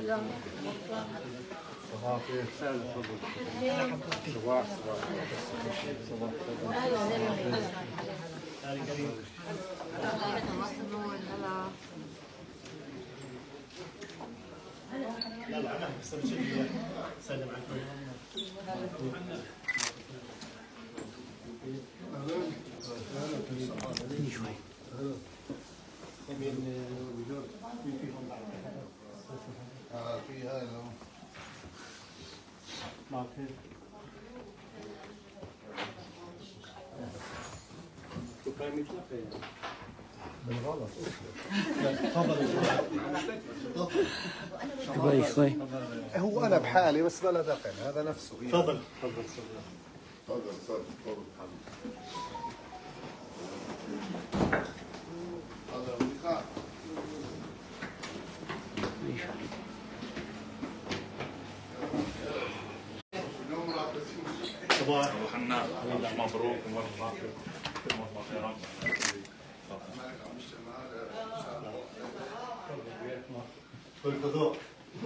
صباح الخير. صباح لا لا انا سلم عليكم. شوي. في هاي ما في بالغلط. شوي شوي. هو انا بحالي بس بلا دقن هذا نفسه. تفضل تفضل تفضل تفضل. صباح حنان مبروك وموفق خيرات. بالقضاء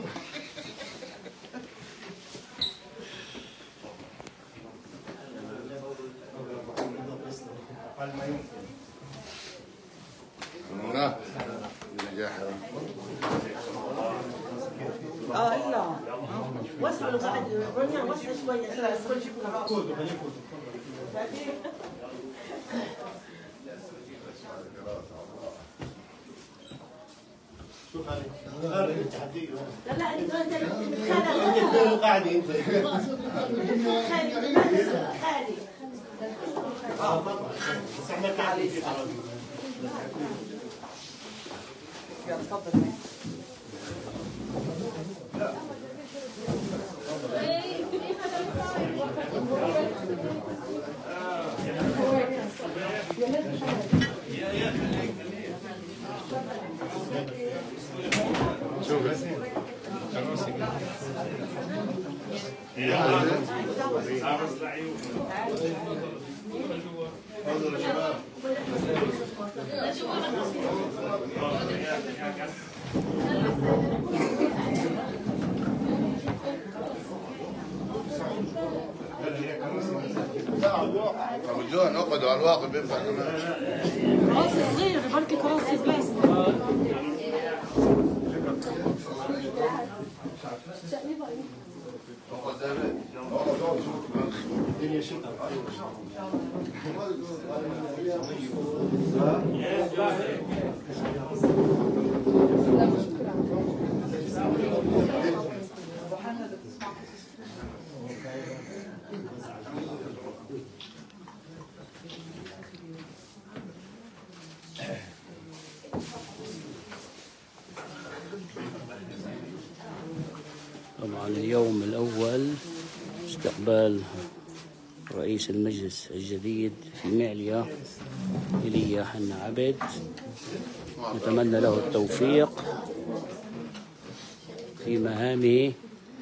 أقل ما يمكن. لا وسعوا بعد رنيا وسع شويه كل شيء شوف هذه التحدي. لا لا انت انت قاعدة انت خالي طبعا بس احنا قاعدين في قرار. يلا تفضل. شوف وجوه نقعد على الواقع بينفع كمان. كراسي صغير بركي كراسي بلاستيك. الدنيا شتاء. طبعا اليوم الأول استقبال رئيس المجلس الجديد في معليا إيليا حنا عبد، نتمنى له التوفيق في مهامه.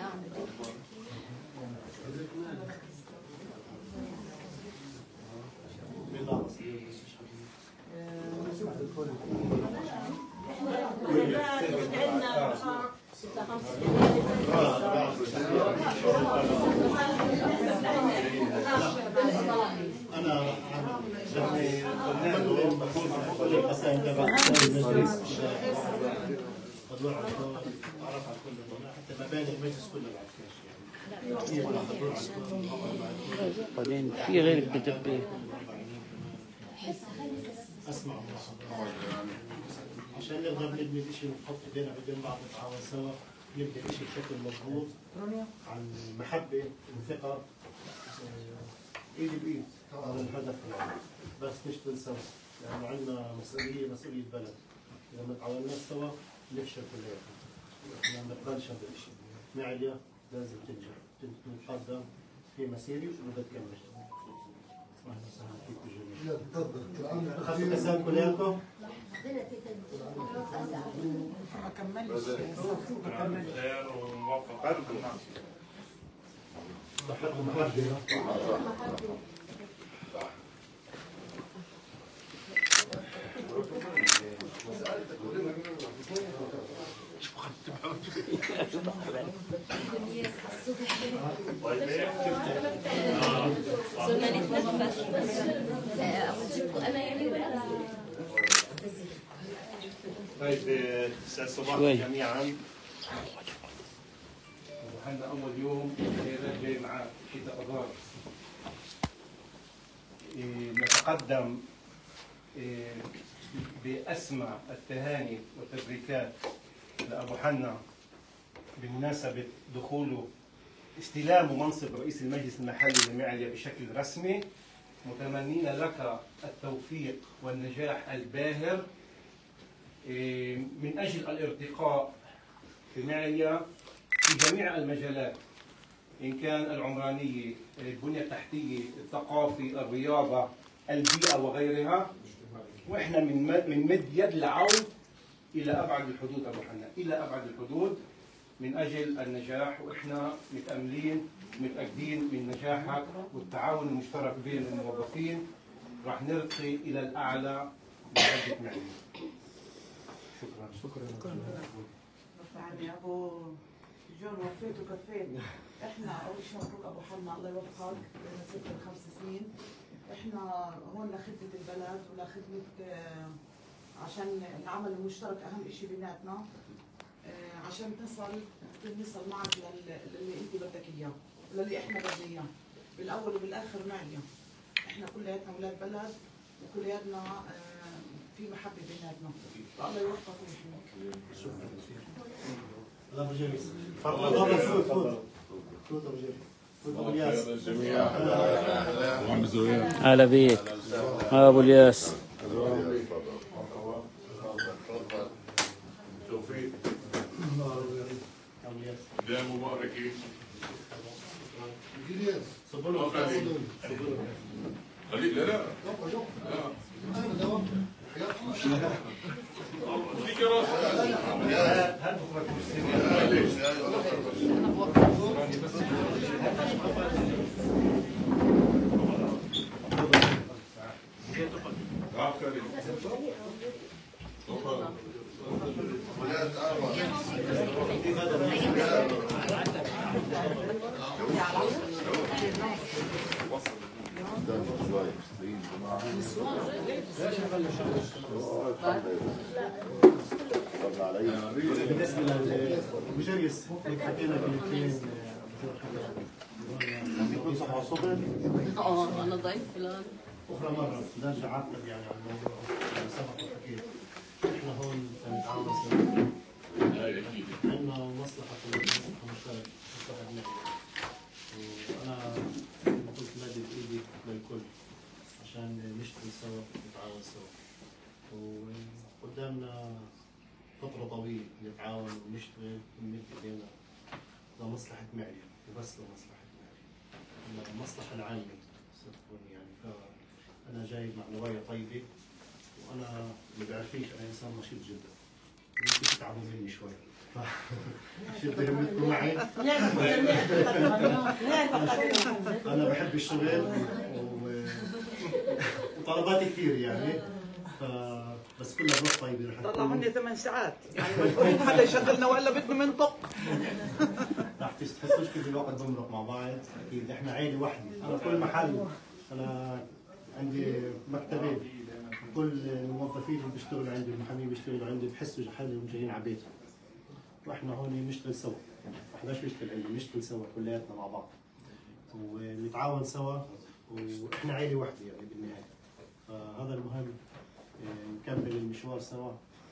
أنا كل القسائم تبع المجلس طلوع أعرف على كل حتى مباني المجلس كله بعدين في غير الكتب أسمع عشان نقدر نبني شيء ونحط ايدينا بين بعض نتعاون سوا نبني شيء بشكل مضبوط عن محبة وثقة ايد بايد. هذا الهدف يعني بس نشتغل سوا لأنه يعني عندنا مسؤولية بلد. إذا ما تعاوناش سوا نفشل كلياتنا. احنا ما بنقبلش هذا الشيء. معليا لازم تنجح تتقدم في مسيري وبدها تكمل. اهلا وسهلا فيكم جميعا. تفضل. اخذتوا كاسات كلياتكم؟ ما كملش خير وموفق. صحتكم محددة. شو خدت صرنا نتنفس أجيبكم أنا يعني ولا طيب يسعد صباحكم شوي. جميعا. وحنا اول يوم جاي مع شتاء اغار. نتقدم باسمى التهاني والتبريكات لابو حنا بمناسبه دخوله استلام منصب رئيس المجلس المحلي لمعليا بشكل رسمي، متمنين لك التوفيق والنجاح الباهر من أجل الارتقاء في معليا في جميع المجالات، إن كان العمرانية، البنية التحتية، الثقافي، الرياضة، البيئة وغيرها. وإحنا من مد يد العون إلى أبعد الحدود أبو حنا، إلى أبعد الحدود من أجل النجاح، وإحنا متأملين متأكدين من نجاحك والتعاون المشترك بين الموظفين راح نرقي إلى الأعلى بجودة معليا. شكرا. يعني ابو جون وفيت وكفيت. احنا اول شيء مبروك ابو حنا، الله يوفقك ست ل5 سنين. احنا هون لخدمه البلد ولخدمه عشان العمل المشترك اهم شيء بيناتنا، عشان نصل معك للي انت بدك اياه وللي احنا بدنا اياه. بالاول وبالاخر معليا احنا كلياتنا اولاد بلد وكلياتنا في محبه بيناتنا. الله يوفقك ويحميك. الله بجيس. تفضل. فوت ابو جيس. فوت ابو الياس. هلا بيك ابو الياس. توفيق. بداية مباركة. صبوا خليك لا فيك يا بالنسبه للمجلس حكينا كلمتين. بيكون صحة صبر. أنا ضيف فلان أخرى مرة نرجع أعقب يعني على الموضوع اللي سبق وحكيت. إحنا هون بنتعاون سوا. عندنا مصلحة مشتركة مصلحة بنعمة. وأنا قلت مادة بإيدي للكل عشان نشتغل سوا ونتعاون سوا. وقدامنا فترة طويلة نتعاون ونشتغل ونمد إيدينا لمصلحة معليا وبس لمصلحة معليا. المصلحة العامة ستكون يعني. فأنا جاي مع نوايا طيبة، وأنا ما بعرفيش أنا إنسان نشيط جدا. ممكن تتعبوا مني شوي. شد همتكم معي. أنا بحب الشغل وطلباتي كثير يعني. بس كلها بروح طيبة رح طلع مني 8 ساعات يعني مجبورين حدا يشغلنا ولا بدنا منطق. رح تحسوش كيف الوقت بمرق مع بعض. أكيد إحنا عيلة واحدة. أنا كل محل أنا عندي مكتبين، كل الموظفين اللي بيشتغلوا عندي المحامين بيشتغلوا عندي بحسوا حالهم جايين على بيتهم. واحنا هون بنشتغل سوا، ما حداش بيشتغل عندي، بنشتغل سوا كلياتنا مع بعض ونتعاون سوا، واحنا عيله واحده يعني بالنهايه. فهذا المهم نكمل المشوار سوا.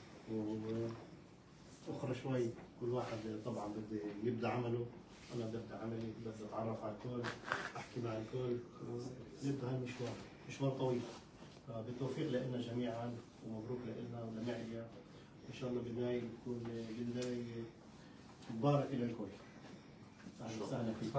واخرى شوي كل واحد طبعا بده يبدا عمله، انا بدي ابدا عملي، بدي اتعرف على الكل، احكي مع الكل ونبدا هالمشوار، مشوار طويل. فبالتوفيق لنا جميعا ومبروك لنا ولمعليا. ان شاء الله بالنهايه تكون بدايه مبارك الى الكل. اهلا وسهلا فيك.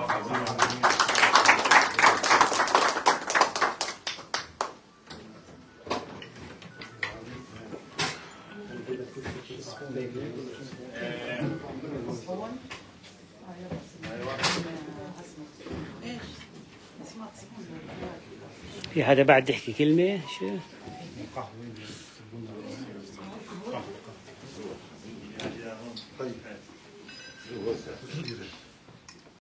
في حدا بعد يحكي كلمة؟ شو؟ قهوة طيب